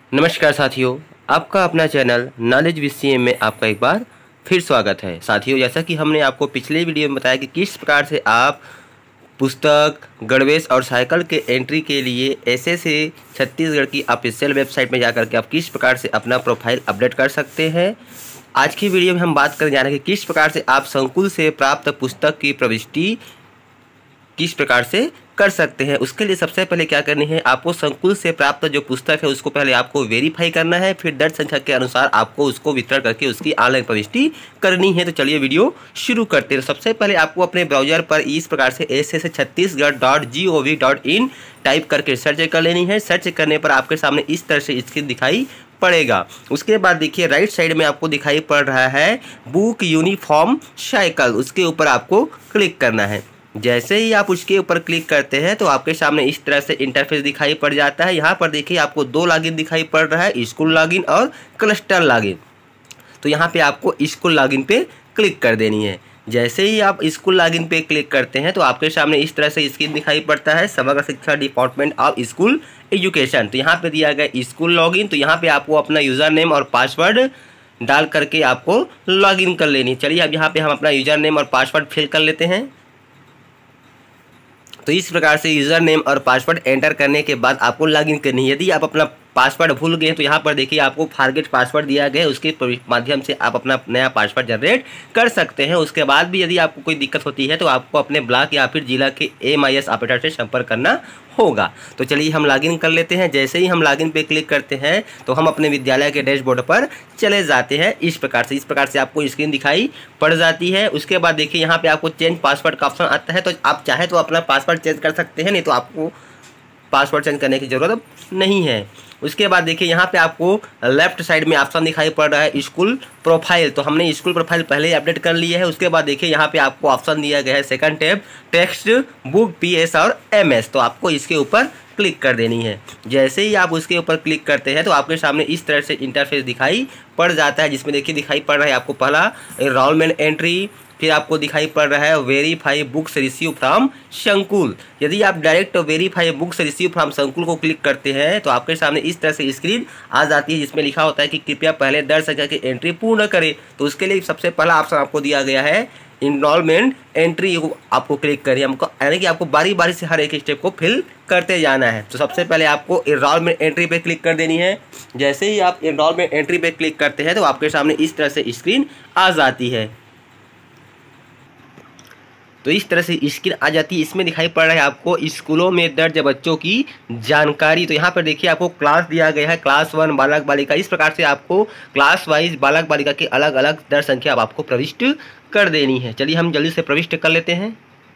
नमस्कार साथियों, आपका अपना चैनल नॉलेज विषय में आपका एक बार फिर स्वागत है। साथियों, जैसा कि हमने आपको पिछले वीडियो में बताया कि किस प्रकार से आप पुस्तक, गणवेश और साइकिल के एंट्री के लिए ऐसे से छत्तीसगढ़ की ऑफिशियल वेबसाइट में जाकर के आप किस प्रकार से अपना प्रोफाइल अपडेट कर सकते हैं। आज की वीडियो में हम बात करने जा रहे हैं कि किस प्रकार से आप संकुल से प्राप्त पुस्तक की प्रविष्टि किस प्रकार से कर सकते हैं। उसके लिए सबसे पहले क्या करनी है, आपको संकुल से प्राप्त जो पुस्तक है उसको पहले आपको वेरीफाई करना है, फिर दर्ज संख्या के अनुसार आपको उसको वितरण करके उसकी ऑनलाइन प्रविष्टि करनी है। तो चलिए वीडियो शुरू करते हैं। सबसे पहले आपको अपने ब्राउजर पर इस प्रकार से ssछत्तीसगढ़.gov.in टाइप करके सर्च कर लेनी है। सर्च करने पर आपके सामने इस तरह से स्क्रीन दिखाई पड़ेगा। उसके बाद देखिए राइट साइड में आपको दिखाई पड़ रहा है बुक यूनिफॉर्म साइकिल, उसके ऊपर आपको क्लिक करना है। जैसे ही आप उसके ऊपर क्लिक करते हैं तो आपके सामने इस तरह से इंटरफेस दिखाई पड़ जाता है। यहाँ पर देखिए आपको दो लॉगिन दिखाई पड़ रहा है, स्कूल लॉगिन और क्लस्टर लॉगिन। तो यहाँ पे आपको स्कूल लॉगिन पे क्लिक कर देनी है। जैसे ही आप स्कूल लॉगिन पे क्लिक करते हैं तो आपके सामने इस तरह से स्क्रीन दिखाई पड़ता है, समग्र शिक्षा डिपार्टमेंट ऑफ स्कूल एजुकेशन। तो यहाँ पे दिया गया स्कूल लॉगिन। तो यहाँ पे आपको अपना यूज़र नेम और पासवर्ड डाल करके आपको लॉगिन कर लेनी है। चलिए अब यहाँ पे हम अपना यूज़र नेम और पासवर्ड फिल कर लेते हैं। तो इस प्रकार से यूज़र नेम और पासवर्ड एंटर करने के बाद आपको लॉगिन करनी है। यदि आप अपना पासवर्ड भूल गए तो यहाँ पर देखिए आपको फॉरगेट पासवर्ड दिया गया है, उसके माध्यम से आप अपना नया पासवर्ड जनरेट कर सकते हैं। उसके बाद भी यदि आपको कोई दिक्कत होती है तो आपको अपने ब्लॉक या फिर जिला के MIS ऑपरेटर से संपर्क करना होगा। तो चलिए हम लॉगिन कर लेते हैं। जैसे ही हम लॉगिन पे क्लिक करते हैं तो हम अपने विद्यालय के डैशबोर्ड पर चले जाते हैं। इस प्रकार से आपको स्क्रीन दिखाई पड़ जाती है। उसके बाद देखिए यहाँ पे आपको चेंज पासवर्ड का ऑप्शन आता है। तो आप चाहे तो अपना पासवर्ड चेंज कर सकते हैं, नहीं तो आपको पासवर्ड चेंज करने की ज़रूरत नहीं है। उसके बाद देखिए यहाँ पे आपको लेफ्ट साइड में ऑप्शन दिखाई पड़ रहा है स्कूल प्रोफाइल। तो हमने स्कूल प्रोफाइल पहले ही अपडेट कर लिया है। उसके बाद देखिए यहाँ पे आपको ऑप्शन दिया गया है second tab text book PS और MS। तो आपको इसके ऊपर क्लिक कर देनी है। जैसे ही आप उसके ऊपर क्लिक करते हैं तो आपके सामने इस तरह से इंटरफेस दिखाई पड़ जाता है, जिसमें देखिए दिखाई पड़ रहा है आपको पहला एनरोलमेंट एंट्री, फिर आपको दिखाई पड़ रहा है वेरीफाई बुक्स रिसीव फ्रॉम संकुल। यदि आप direct verify books receive from संकुल को क्लिक करते हैं तो आपके सामने इस तरह से स्क्रीन आ जाती है, जिसमें लिखा होता है कि कृपया पहले दर्ज संख्या की एंट्री पूर्ण करें। तो उसके लिए सबसे पहला ऑप्शन आपको दिया गया है इनरोलमेंट एंट्री, आपको क्लिक करिए। हमको यानी कि आपको बारी बारी से हर एक स्टेप को फिल करते जाना है। तो सबसे पहले आपको इनरोलमेंट एंट्री पे क्लिक कर देनी है। जैसे ही आप इनरोलमेंट एंट्री पे क्लिक करते हैं तो आपके सामने इस तरह से स्क्रीन आ जाती है। तो इस तरह से स्क्रीन आ जाती है। इसमें दिखाई पड़ रहा है आपको स्कूलों में दर्ज बच्चों की जानकारी। तो यहाँ पर देखिए आपको क्लास दिया गया है, क्लास 1 बालक बालिका। इस प्रकार से आपको क्लास वाइज बालक बालिका की अलग अलग दर्ज संख्या आपको प्रविष्ट कर देनी है। चलिए हम जल्दी से प्रविष्ट कर लेते हैं।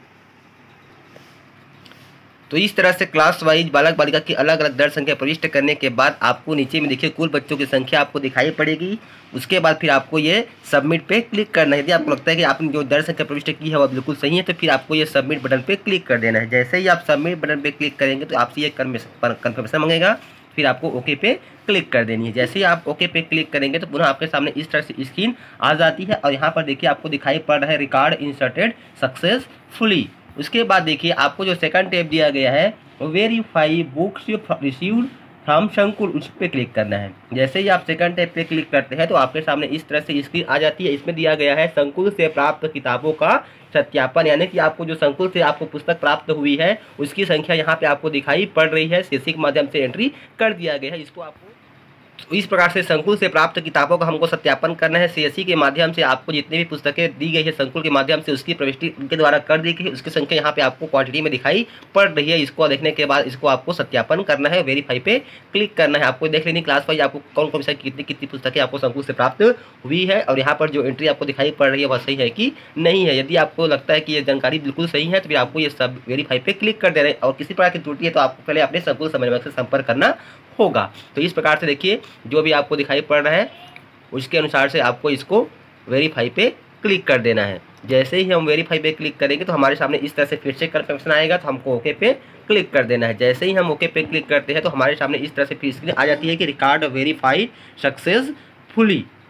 तो इस तरह से क्लास वाइज बालक बालिका की अलग अलग दर्ज संख्या प्रविष्ट करने के बाद आपको नीचे में देखिए कुल बच्चों की संख्या आपको दिखाई पड़ेगी। उसके बाद फिर आपको ये सबमिट पे क्लिक करना है। यदि आपको लगता है कि आपने जो दर्ज संख्या प्रविष्ट की है वह बिल्कुल सही है तो फिर आपको ये सबमिट बटन पे क्लिक कर देना है। जैसे ही आप सबमिट बटन पे क्लिक करेंगे तो आपसे ये कन्फर्मेशन मांगेगा, फिर आपको ओके पे क्लिक कर देनी है। जैसे ही आप ओके पे क्लिक करेंगे तो पुनः आपके सामने इस तरह से स्क्रीन आ जाती है और यहाँ पर देखिए आपको दिखाई पड़ रहा है रिकॉर्ड इंसर्टेड सक्सेसफुली। उसके बाद देखिए आपको जो सेकंड टैब दिया गया है वेरीफाई बुक्स रिसीव्ड फ्रॉम संकुल, उस पर क्लिक करना है। जैसे ही आप सेकंड टैब पे क्लिक करते हैं तो आपके सामने इस तरह से स्क्रीन आ जाती है। इसमें दिया गया है संकुल से प्राप्त किताबों का सत्यापन, यानी कि आपको जो संकुल से आपको पुस्तक प्राप्त हुई है उसकी संख्या यहाँ पे आपको दिखाई पड़ रही है। CSC के माध्यम से एंट्री कर दिया गया है। इसको आपको इस प्रकार से संकुल से प्राप्त किताबों का हमको सत्यापन करना है। CSC के माध्यम से आपको जितनी भी पुस्तकें दी गई है संकुल के माध्यम से उसकी प्रविष्टि उनके द्वारा कर दी गई है, उसकी संख्या यहाँ पे आपको क्वांटिटी में दिखाई पड़ रही है। इसको देखने के बाद इसको आपको सत्यापन करना है, वेरीफाई पे क्लिक करना है। आपको देख लेनी क्लास वाइज आपको कौन कौन सी कितनी कितनी पुस्तकें आपको संकुल से प्राप्त हुई है और यहाँ पर जो एंट्री आपको दिखाई पड़ रही है वह सही है कि नहीं है। यदि आपको लगता है कि ये जानकारी बिल्कुल सही है तो फिर आपको ये सब वेरीफाई पे क्लिक कर देना है और किसी प्रकार की त्रुटि है तो आपको पहले अपने संकुल समन्वयक से संपर्क करना होगा। तो इस प्रकार से देखिए जो भी आपको दिखाई पड़ रहा है उसके अनुसार से आपको इसको वेरीफाई पे क्लिक कर देना है। जैसे ही हम वेरीफाई पे क्लिक करेंगे तो हमारे सामने इस तरह से फिर से कन्फर्मेशन आएगा, तो हमको ओके पे क्लिक कर देना है। जैसे ही हम ओके पे क्लिक करते हैं तो हमारे सामने इस तरह से फिर स्क्रीन आ जाती है कि रिकॉर्ड वेरीफाइड सक्सेसफुली।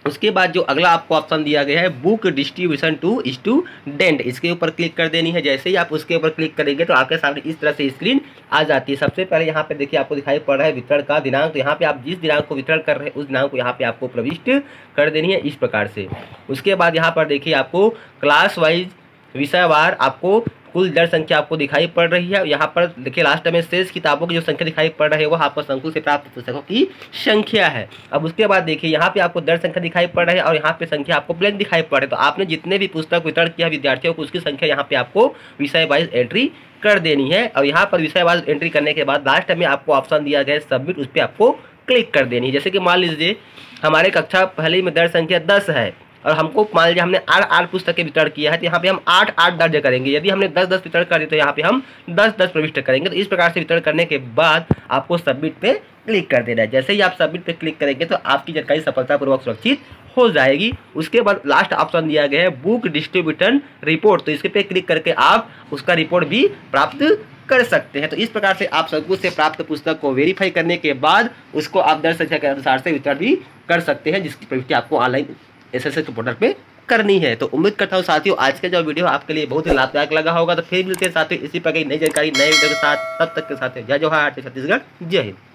उसके बाद जो अगला आपको ऑप्शन दिया गया है बुक डिस्ट्रीब्यूशन टू स्टूडेंट, इसके ऊपर क्लिक कर देनी है। जैसे ही आप उसके ऊपर क्लिक करेंगे तो आपके सामने इस तरह से स्क्रीन आ जाती है। सबसे पहले यहाँ पे देखिए आपको दिखाई पड़ रहा है वितरण का दिनांक, तो यहाँ पे आप जिस दिनांक को वितरण कर रहे हैं उस दिनांक को यहाँ पे आपको प्रविष्ट कर देनी है इस प्रकार से। उसके बाद यहाँ पर देखिए आपको क्लास वाइज विषयवार आपको कुल दर संख्या आपको दिखाई पड़ रही है। यहाँ पर देखिए लास्ट में शेष किताबों की जो संख्या दिखाई पड़ रही है वह आपको संकुल से प्राप्त पुस्तकों की संख्या है। अब उसके बाद देखिए यहाँ पे आपको दर संख्या दिखाई पड़ रही है और यहाँ पे संख्या आपको ब्लैंक दिखाई पड़ रही है। तो आपने जितने भी पुस्तक वितरण किया विद्यार्थियों को उसकी संख्या यहाँ पे आपको विषय वाइज एंट्री कर देनी है। और यहाँ पर विषय वाइज एंट्री करने के बाद लास्ट में आपको ऑप्शन दिया गया है सबमिट, उस पर आपको क्लिक कर देनी है। जैसे कि मान लीजिए हमारे कक्षा पहली में दर संख्या 10 है और हमको मान लीजिए हमने 8 पुस्तकें वितरण किया है, तो यहाँ पे हम 8 दर्ज करेंगे। यदि हमने 10 वितरण कर दी तो यहाँ पे हम 10 प्रविष्ट करेंगे। तो इस प्रकार से वितरण करने के बाद आपको सबमिट पे क्लिक कर देना है। जैसे ही आप सबमिट पे क्लिक करेंगे तो आपकी जानकारी सफलतापूर्वक सुरक्षित हो जाएगी। उसके बाद लास्ट ऑप्शन दिया गया है बुक डिस्ट्रीब्यूशन रिपोर्ट, तो इसके पे क्लिक करके आप उसका रिपोर्ट भी प्राप्त कर सकते हैं। तो इस प्रकार से आप संकुल से प्राप्त पुस्तक को वेरीफाई करने के बाद उसको आप दर संख्या के अनुसार से वितरण भी कर सकते हैं, जिसकी प्रविष्टि आपको ऑनलाइन एसएससी पोर्टल पे करनी है। तो उम्मीद करता हूँ साथियों आज का जो वीडियो आपके लिए बहुत ही लाभदायक लगा होगा। तो फिर मिलते हैं साथियों इसी प्रकार की नई जानकारी नए वीडियो के साथ, तब तक के साथ जय जोहार, छत्तीसगढ़, जय हिंद।